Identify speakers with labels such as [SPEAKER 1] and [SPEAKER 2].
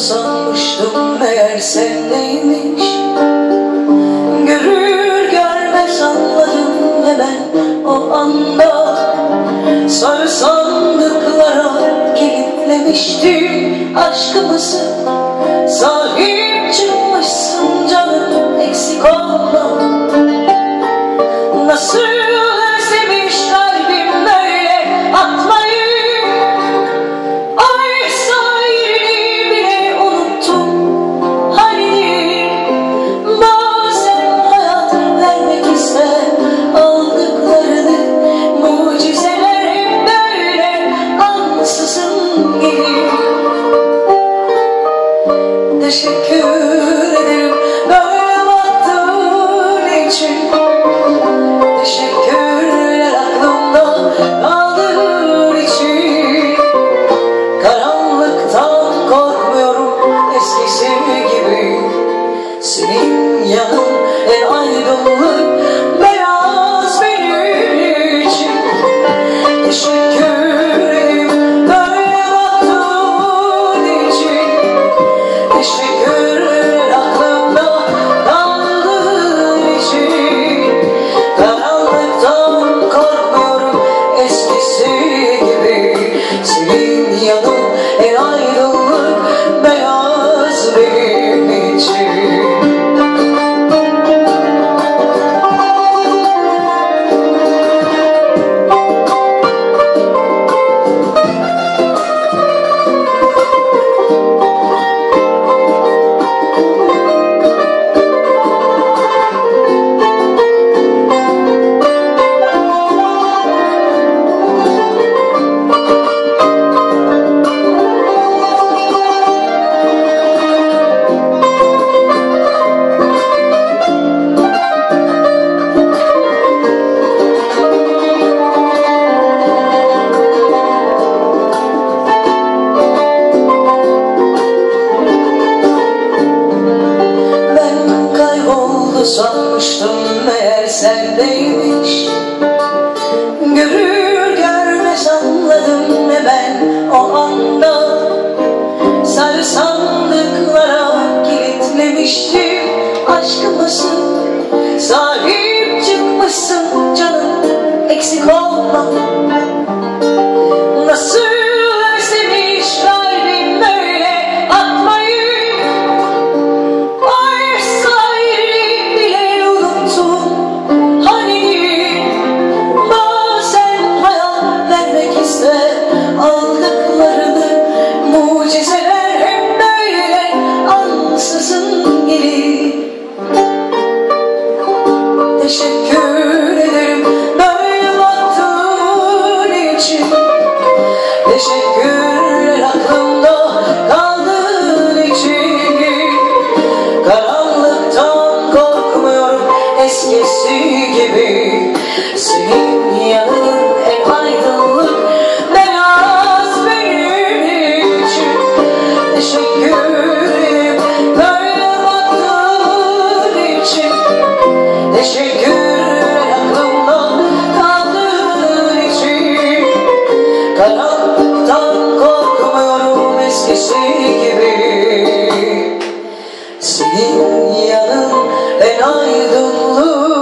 [SPEAKER 1] sanmıştım meğer sendeymiş. Görür görmez anladım hemen o anda. Sarı sandıklara kilitlemiştim aşkımızı. Sahip çıkmışsın canım, eksik olma. Nasıl özlemiş kalbim böyle atmayı. Oysa yerini bile unuttum. Hani bazen hayat vermek ister aldıklarını. Mucizeler hep böyle ansızın gelir. Teşekkür ederim böyle baktığın için. Teşekkürler aklımda kaldığın için. Karanlıktan korkmuyorum eskisi gibi. Senin yanın en aydınlık beyaz benim için. Teşekkür ederim böyle baktığın için. Teşekkürler aklımda kaldığın için. Karanlıktan korkmuyorum eskisi gibi. Senin yanın en aydınlık beyaz benim için. Sanmıştım meğer sendeymiş. Görür görmez anladım hemen o anda. Sarı sandıklara kilitlemiştim aşkımızı. Sahip çıkmışsın canım, eksik olma. Nasıl özlemiş kalbim böyle atmayı. Aldıklarını mucizeler hep böyle ansızın gelir. Teşekkür ederim böyle baktığın için. Teşekkürler aklımda kaldığın için. Karanlıktan korkmuyorum eskisi gibi. Senin yanın en aydınlık beyaz benim için. Teşekkürler böyle baktığın için. Teşekkürler aklımda kaldığın için. Karanlıktan korkmuyorum eskisi gibi. Senin yanın en aydınlık